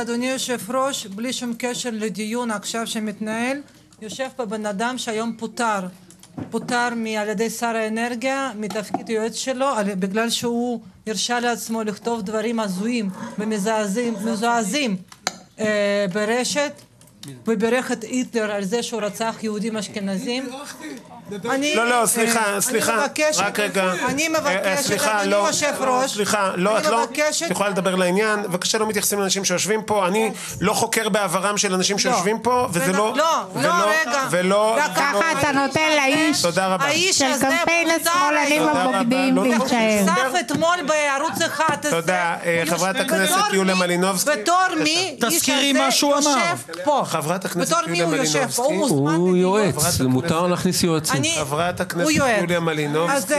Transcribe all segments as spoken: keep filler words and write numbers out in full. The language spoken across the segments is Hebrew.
אדוני יושב ראש, בלי שום קשר לדיון עכשיו שמתנהל, יושב פה בן אדם שהיום פוטר, פוטר על ידי שר האנרגיה מתפקיד יועץ שלו, בגלל שהוא הרשה לעצמו לכתוב דברים הזויים ומזועזעים אה, ברשת, וברך את היטלר על זה שהוא רצח יהודים אשכנזים. אני, לא, לא, סליחה, סליחה, רק רגע. אני מבקשת, סליחה, אדוני לא, יושב ראש. סליחה, לא, את לא, את יכולה לדבר לעניין. בבקשה, לא מתייחסים לאנשים שיושבים פה. אני לא חוקר בעברם של אנשים שיושבים פה, וזה לא... לא, לא, רגע. ולא... ככה אתה נותן לאיש של קמפיין השמאלנים הבוגדים להישאר. נחשף אתמול בערוץ אחד עשרה. תודה, חברת הכנסת יוליה מלינובסקי. בתור מי תזכירי מה שהוא אמר. יושב פה? חברת הכנסת בתור מי יוליה הוא יושב פה? מלינובסקי. הוא מוזמן. הוא יועץ, מותר להכניס יועצים. חברת הכנסת יוליה מלינובסקי.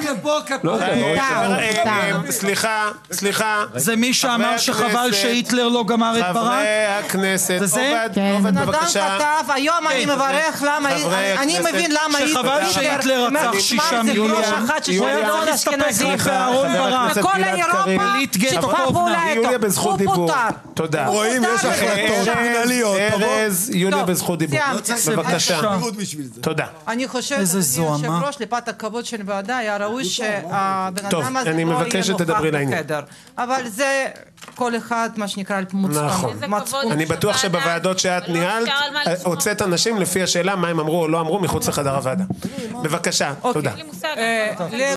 סליחה, סליחה. זה מי שאמר שחבל שהיטלר לא גמר את ברק? חברי הכנסת, עובד בבקשה. כתב, היום אני מברך למה, אני מבין למה שחבל שהיטלר רצח שישה מיליון. הוא היה צריך להסתפק רק באהרון ברק. וכל אירופה שיתפה פעולה איתו. יוליה בזכות דיבור. תודה. רואים, יש החלטות מנהליות. ארז, יוליה בזכות דיבור. בבקשה. תודה. אני חושבת, אדוני יושב ראש, לפת הכבוד של ועדה, היה ראוי שהבן אדם הזה לא יהיה נוכח בחדר. אבל זה כל אחד, מה שנקרא, נכון. אני בטוח שבוועדות שאת ניהלת, הוצאת אנשים לפי השאלה מה הם אמרו או לא אמרו מחוץ לחדר הוועדה. בבקשה, תודה.